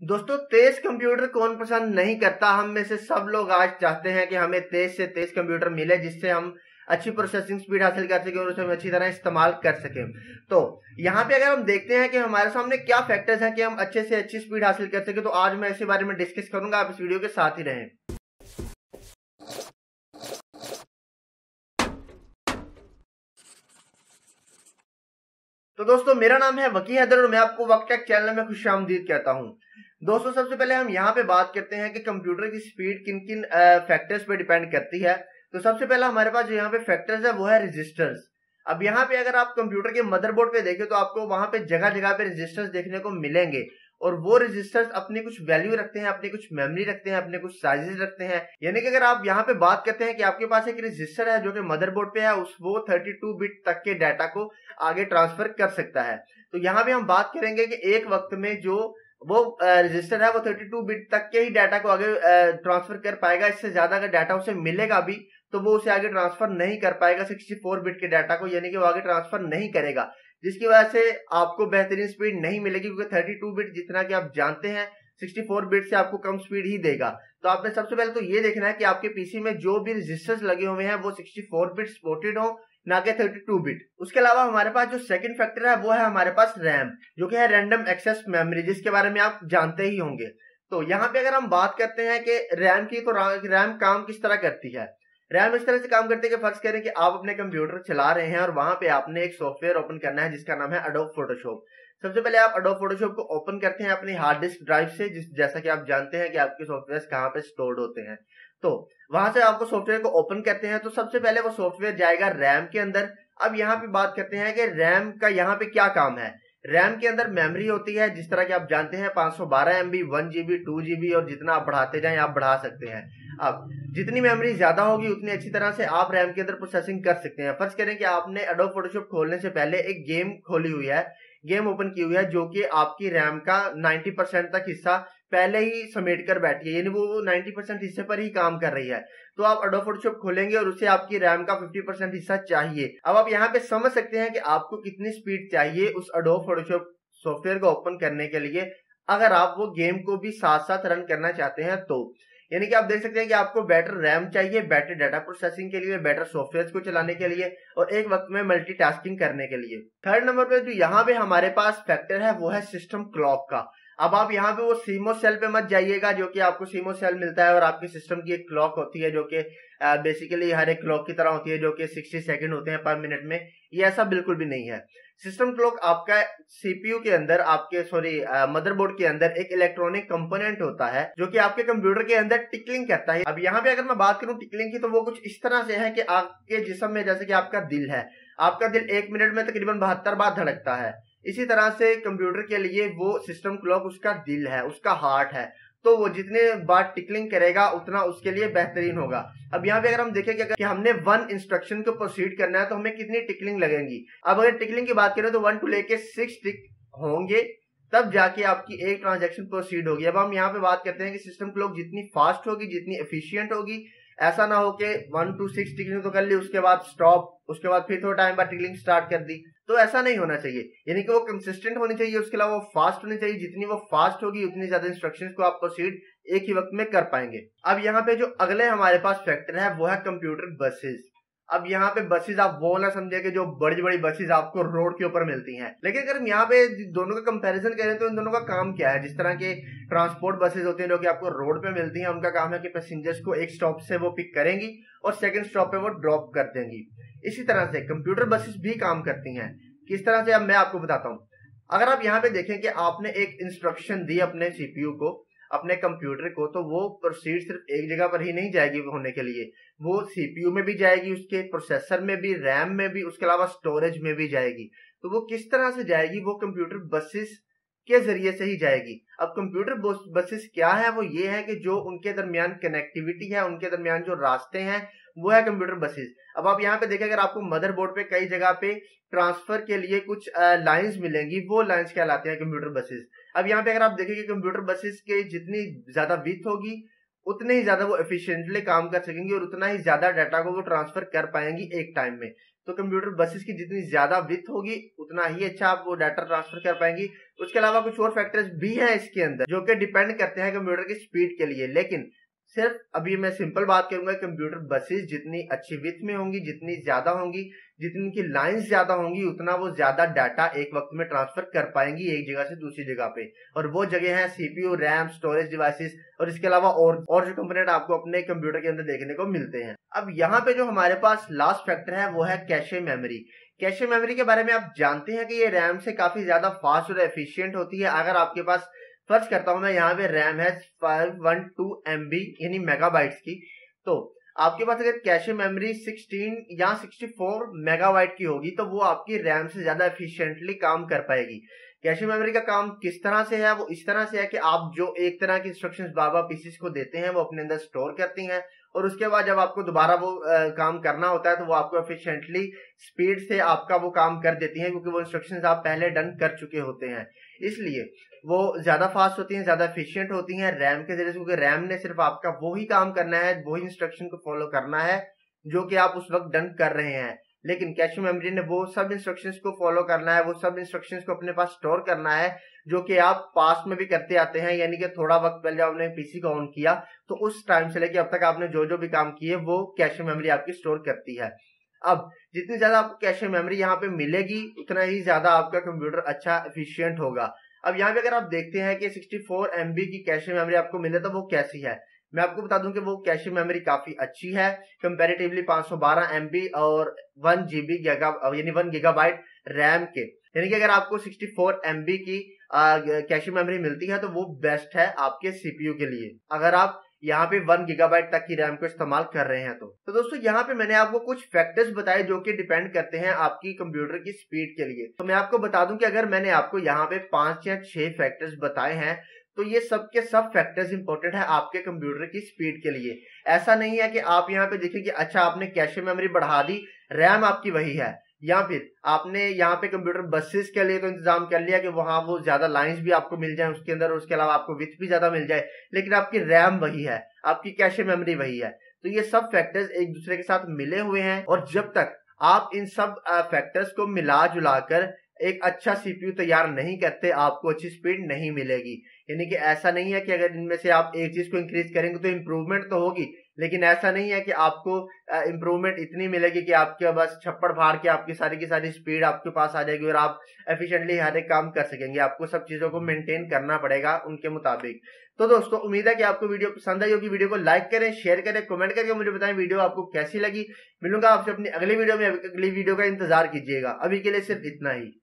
दोस्तों, तेज कंप्यूटर कौन पसंद नहीं करता। हम में से सब लोग आज चाहते हैं कि हमें तेज से तेज कंप्यूटर मिले, जिससे हम अच्छी प्रोसेसिंग स्पीड हासिल कर सकें और उसे हम अच्छी तरह इस्तेमाल कर सकें। तो यहाँ पे अगर हम देखते हैं कि हमारे सामने क्या फैक्टर्स हैं कि हम अच्छे से अच्छी स्पीड हासिल कर सकें, तो आज मैं इसी बारे में डिस्कस करूंगा। आप इस वीडियो के साथ ही रहें। तो दोस्तों, मेरा नाम है वकी हैदर और मैं आपको वक्त टेक चैनल में खुशामदीद कहता हूं। दोस्तों, सबसे पहले हम यहाँ पे बात करते हैं कि कंप्यूटर की स्पीड किन किन फैक्टर्स पे डिपेंड करती है। तो सबसे पहला हमारे पास जो यहाँ पे फैक्टर्स है वो है रजिस्टर्स। अब यहाँ पे अगर आप कंप्यूटर के मदरबोर्ड पे देखें तो आपको वहां पे जगह जगह पे रजिस्टर्स देखने को मिलेंगे, और वो रजिस्टर्स अपनी कुछ वैल्यू रखते हैं, अपनी कुछ मेमोरी रखते हैं, अपने कुछ साइजेस रखते हैं। यानी कि अगर आप यहाँ पे बात करते हैं कि आपके पास एक रजिस्टर है जो कि मदरबोर्ड पे है, वो 32 बिट तक के डाटा को आगे ट्रांसफर कर सकता है। तो यहाँ पे हम बात करेंगे कि एक वक्त में जो वो रजिस्टर है वो 32 बिट तक के ही डाटा को आगे ट्रांसफर कर पाएगा। इससे ज्यादा अगर डाटा उसे मिलेगा भी तो वो उसे आगे ट्रांसफर नहीं कर पाएगा 64 बिट के डाटा को, यानी कि वो आगे ट्रांसफर नहीं करेगा, जिसकी वजह से आपको बेहतरीन स्पीड नहीं मिलेगी, क्योंकि 32 बिट जितना कि आप जानते हैं 64 बिट से आपको कम स्पीड ही देगा। तो आपने सबसे पहले तो ये देखना है कि आपके पीसी में जो भी रजिस्टर्स लगे हुए हैं वो 64 बिट सपोर्टेड हो, ना कि 32 बिट। उसके अलावा हमारे पास जो सेकंड फैक्टर है वो है हमारे पास रैम, जो कि है रैंडम एक्सेस मेमोरी, जिसके बारे में आप जानते ही होंगे। तो यहाँ पे अगर हम बात करते हैं कि रैम की, तो रैम काम किस तरह करती है। रैम इस तरह से काम करती है कि फर्ज करें कि आप अपने कंप्यूटर चला रहे हैं और वहां पे आपने एक सॉफ्टवेयर ओपन करना है जिसका नाम है एडोब फोटोशॉप। सबसे पहले आप एडोब फोटोशॉप को ओपन करते हैं अपनी हार्ड डिस्क ड्राइव से, जैसा कि आप जानते हैं कि आपके सॉफ्टवेयर कहाँ पे स्टोर्ड होते हैं। तो वहां से आपको सॉफ्टवेयर को ओपन करते हैं, तो सबसे पहले वो सॉफ्टवेयर जाएगा रैम के अंदर। अब यहाँ पे बात करते हैं कि रैम का यहाँ पे क्या काम है। रैम के अंदर मेमोरी होती है, जिस तरह की आप जानते हैं 512 MB, 1 GB, 2 GB, और जितना आप बढ़ाते जाएं आप बढ़ा सकते हैं। अब जितनी मेमोरी ज्यादा होगी उतनी अच्छी तरह से आप रैम के अंदर प्रोसेसिंग कर सकते हैं। फर्ज करें कि आपने एडोब फोटोशॉप खोलने से पहले एक गेम खोली हुई है, गेम ओपन की हुई है, जो कि आपकी रैम का 90% तक हिस्सा पहले ही समेट कर बैठी है, यानी वो 90% हिस्से पर ही काम कर रही है। तो आप एडोब फोटोशॉप खोलेंगे और उसे आपकी रैम का 50% हिस्सा चाहिए। अब आप यहाँ पे समझ सकते हैं कि आपको कितनी स्पीड चाहिए उस एडोब फोटोशॉप सॉफ्टवेयर को ओपन करने के लिए, अगर आप वो गेम को भी साथ साथ रन करना चाहते हैं तो। यानी कि आप देख सकते हैं कि आपको बेटर रैम चाहिए, बेटर डाटा प्रोसेसिंग के लिए, बेटर सॉफ्टवेयर को चलाने के लिए, और एक वक्त में मल्टीटास्किंग करने के लिए। थर्ड नंबर पे जो यहाँ पे हमारे पास फैक्टर है वो है सिस्टम क्लॉक का। अब आप यहाँ पे वो सीमो सेल पे मत जाइएगा, जो कि आपको सीमो सेल मिलता है और आपके सिस्टम की एक क्लॉक होती है जो कि बेसिकली हर एक क्लॉक की तरह होती है, जो कि 60 सेकंड होते हैं पर मिनट में। ये ऐसा बिल्कुल भी नहीं है। सिस्टम क्लॉक आपका सीपीयू के अंदर, आपके मदरबोर्ड के अंदर एक इलेक्ट्रॉनिक कंपोनेंट होता है जो कि आपके कंप्यूटर के अंदर टिकलिंग करता है। अब यहाँ पे अगर मैं बात करूं टिकलिंग की, तो वो कुछ इस तरह से है कि आपके जिस्म में, जैसे कि आपका दिल है, आपका दिल 1 मिनट में तकरीबन 72 बार धड़कता है। इसी तरह से कंप्यूटर के लिए वो सिस्टम क्लॉक उसका दिल है, उसका हार्ट है। तो वो जितने बार टिकलिंग करेगा उतना उसके लिए बेहतरीन होगा। अब यहाँ पे अगर हम देखें कि हमने 1 इंस्ट्रक्शन को प्रोसीड करना है तो हमें कितनी टिकलिंग लगेंगी। अब अगर टिकलिंग की बात करें तो 1 to लेके 6 टिक होंगे, तब जाके आपकी एक ट्रांजैक्शन प्रोसीड होगी। अब हम यहाँ पे बात करते हैं कि सिस्टम क्लॉक जितनी फास्ट होगी, जितनी एफिशिएंट होगी, ऐसा ना हो कि 1 to 6 टिकलिंग तो कर ली, उसके बाद स्टॉप, उसके बाद फिर थोड़ा टाइम बाद टिकलिंग स्टार्ट कर दी। तो ऐसा नहीं होना चाहिए, यानी कि वो कंसिस्टेंट होनी चाहिए। उसके अलावा वो फास्ट होनी चाहिए, जितनी वो फास्ट होगी उतनी ज्यादा इंस्ट्रक्शंस को आप प्रोसीड एक ही वक्त में कर पाएंगे। अब यहाँ पे जो अगले हमारे पास फैक्टर है वो है कंप्यूटर बसेस। अब यहाँ पे बसेस आप वो ना समझे कि जो बड़ी बड़ी बसेस आपको रोड के ऊपर मिलती हैं, लेकिन अगर हम यहाँ पे दोनों का कंपैरिजन करें तो इन दोनों का काम क्या है। जिस तरह के ट्रांसपोर्ट बसेस होती हैं जो कि आपको रोड पे मिलती हैं, उनका काम है कि पैसेंजर्स को एक स्टॉप से वो पिक करेंगी और सेकंड स्टॉप पे वो ड्रॉप कर देंगी। इसी तरह से कंप्यूटर बसेस भी काम करती हैं। किस तरह से, अब मैं आपको बताता हूँ। अगर आप यहाँ पे देखें कि आपने एक इंस्ट्रक्शन दी अपने सीपीयू को, अपने कंप्यूटर को, तो वो प्रोसीड सिर्फ एक जगह पर ही नहीं जाएगी होने के लिए, वो सीपीयू में भी जाएगी, उसके प्रोसेसर में भी, रैम में भी, उसके अलावा स्टोरेज में भी जाएगी। तो वो किस तरह से जाएगी, वो कंप्यूटर बसेस के जरिए से ही जाएगी। अब कंप्यूटर बसेस क्या है, वो ये है कि जो उनके दरमियान कनेक्टिविटी है, उनके दरमियान जो रास्ते हैं, वो है कंप्यूटर बसेस। अब आप यहाँ पे देखें, अगर आपको मदरबोर्ड पे कई जगह पे ट्रांसफर के लिए कुछ लाइंस मिलेंगी, वो लाइंस कहलाते हैं कंप्यूटर बसेस। अब यहाँ पे अगर आप देखेंगे कंप्यूटर बसेस के जितनी ज्यादा विड्थ होगी उतने ही ज्यादा वो एफिशिएंटली काम कर सकेंगी और उतना ही ज्यादा डाटा को वो ट्रांसफर कर पाएंगी एक टाइम में। तो कंप्यूटर बसेस की जितनी ज्यादा विड्थ होगी उतना ही अच्छा आप वो डाटा ट्रांसफर कर पाएंगी। उसके अलावा कुछ और फैक्टर्स भी हैं इसके अंदर जो कि डिपेंड करते हैं कंप्यूटर की स्पीड के लिए, लेकिन सिर्फ अभी मैं सिंपल बात करूंगा, कंप्यूटर बसेस जितनी अच्छी विड्थ में होंगी, जितनी ज्यादा होंगी, जितनी की लाइंस ज्यादा होंगी, उतना वो ज्यादा डाटा एक वक्त में ट्रांसफर कर पाएंगी एक जगह से दूसरी जगह पे। और वो जगह है सीपीयू, रैम, स्टोरेज डिवाइसेस और इसके अलावा और जो कंपोनेंट आपको अपने कंप्यूटर के अंदर देखने को मिलते हैं। अब यहाँ पे जो हमारे पास लास्ट फैक्टर है वो है कैशे मेमोरी। कैशे मेमोरी के बारे में आप जानते हैं कि ये रैम से काफी ज्यादा फास्ट और एफिशिएंट होती है। अगर आपके पास, फर्ज करता हूं मैं, यहाँ पे रैम है 512 MB यानी मेगाबाइट्स की, तो आपके पास अगर कैशे मेमोरी 16 या 64 मेगाबाइट की होगी तो वो आपकी रैम से ज्यादा एफिशिएंटली काम कर पाएगी। कैशे मेमोरी का काम किस तरह से है? वो इस तरह से है कि आप जो एक तरह की इंस्ट्रक्शंस बार बार पीसीस को देते हैं वो अपने अंदर स्टोर करती हैं, और उसके बाद जब आपको दोबारा वो काम करना होता है तो वो आपको एफिशिएंटली स्पीड से आपका वो काम कर देती हैं, क्योंकि वो इंस्ट्रक्शंस आप पहले डन कर चुके होते हैं। इसलिए वो ज्यादा फास्ट होती हैं, ज्यादा एफिशिएंट होती हैं रैम के जरिए, क्योंकि रैम ने सिर्फ आपका वो ही काम करना है, वही इंस्ट्रक्शन को फॉलो करना है जो कि आप उस वक्त डन कर रहे हैं। लेकिन कैशे मेमोरी ने वो सब इंस्ट्रक्शंस को फॉलो करना है, वो सब इंस्ट्रक्शंस को अपने पास स्टोर करना है जो कि आप पास्ट में भी करते आते हैं। यानी कि थोड़ा वक्त पहले आपने पीसी को ऑन किया तो उस टाइम से लेकर अब तक आपने जो जो भी काम किए वो कैशे मेमोरी आपकी स्टोर करती है। अब जितनी ज्यादा आपको कैशे मेमोरी यहाँ पे मिलेगी उतना ही ज्यादा आपका कंप्यूटर अच्छा एफिशिएंट होगा। अब यहाँ पे अगर आप देखते हैं कि 64 MB की कैशे मेमोरी आपको मिले तो वो कैसी है, मैं आपको बता दूं कि वो कैशे मेमोरी काफी अच्छी है कंपैरेटिवली 512 MB और 1 GB यानी 1 गीगाबाइट रैम के। यानी कि अगर आपको 64 MB की कैशे मेमोरी मिलती है तो वो बेस्ट है आपके सीपीयू के लिए, अगर आप यहाँ पे 1 गीगाबाइट तक की रैम को इस्तेमाल कर रहे हैं तो दोस्तों यहाँ पे मैंने आपको कुछ फैक्टर्स बताए जो कि डिपेंड करते हैं आपकी कंप्यूटर की स्पीड के लिए। तो मैं आपको बता दूं कि अगर मैंने आपको यहाँ पे 5 या 6 फैक्टर्स बताए हैं तो ये सब के सब फैक्टर्स इंपॉर्टेंट है आपके कंप्यूटर की स्पीड के लिए। ऐसा नहीं है कि आप यहाँ पे देखें कि अच्छा आपने कैशे मेमोरी बढ़ा दी, रैम आपकी वही है, या फिर आपने यहाँ पे कंप्यूटर बसेस के लिए तो इंतजाम कर लिया कि वहां वो ज्यादा लाइंस भी आपको मिल जाए उसके अंदर, उसके अलावा आपको विड्थ भी ज्यादा मिल जाए, लेकिन आपकी रैम वही है, आपकी कैशे मेमोरी वही है। तो ये सब फैक्टर्स एक दूसरे के साथ मिले हुए हैं, और जब तक आप इन सब फैक्टर्स को मिला जुला कर एक अच्छा सीपीयू तैयार नहीं करते आपको अच्छी स्पीड नहीं मिलेगी। यानी कि ऐसा नहीं है कि अगर इनमें से आप एक चीज को इंक्रीज करेंगे तो इंप्रूवमेंट तो होगी, लेकिन ऐसा नहीं है कि आपको इंप्रूवमेंट इतनी मिलेगी कि आपके बस छप्पड़ फाड़ के आपकी सारी की सारी स्पीड आपके पास आ जाएगी और आप एफिशिएंटली हर एक काम कर सकेंगे। आपको सब चीजों को मेंटेन करना पड़ेगा उनके मुताबिक। तो दोस्तों उम्मीद है कि आपको वीडियो पसंद आई होगी। वीडियो को लाइक करें, शेयर करें, कमेंट करके मुझे बताएं वीडियो आपको कैसी लगी। मिलूंगा आपसे अपनी अगली वीडियो में, अगली वीडियो का इंतजार कीजिएगा। अभी के लिए सिर्फ इतना ही।